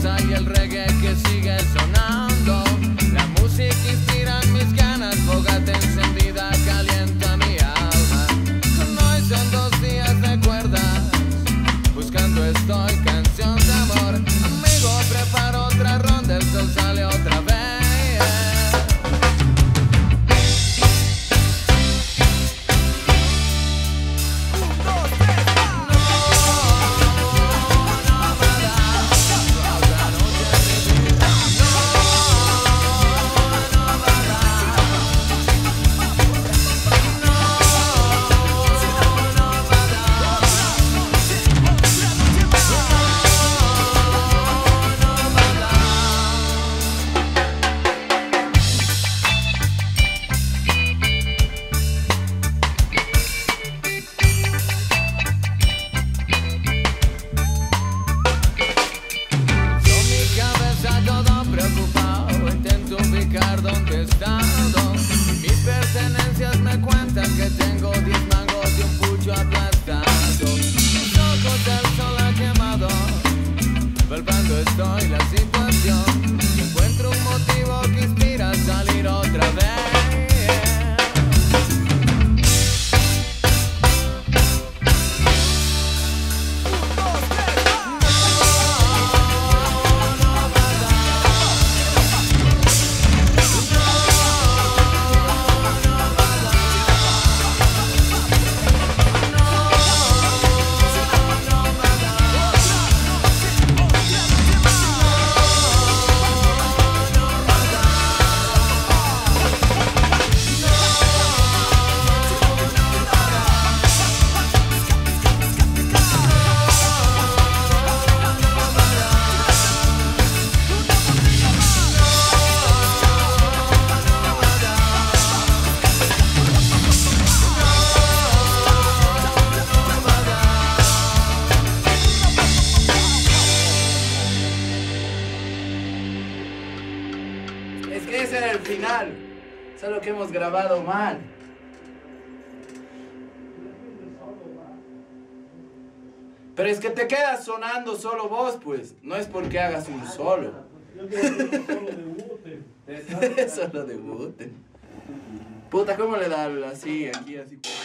salsa y el reggae que sigue sonando. La música inspira mis ganas, fogata encendida calienta mi alma. Hoy son 2 días de cuerdas, buscando estoy canción de amor. Amigo, preparo otra ronda, el sol sale otra vez. ¿Dónde he estado? Mis pertenencias me cuentan que tengo 10 mangos y un pucho aplastado. Mis ojos del sol ha quemado, palpando estoy la situación. Encuentro un motivo que inspira a salir otra vez. Es que ese era el final, solo que hemos grabado mal. Pero es que te quedas sonando solo vos, pues. No es porque hagas un solo. Solo debuten. Puta, ¿cómo le da así, aquí, así?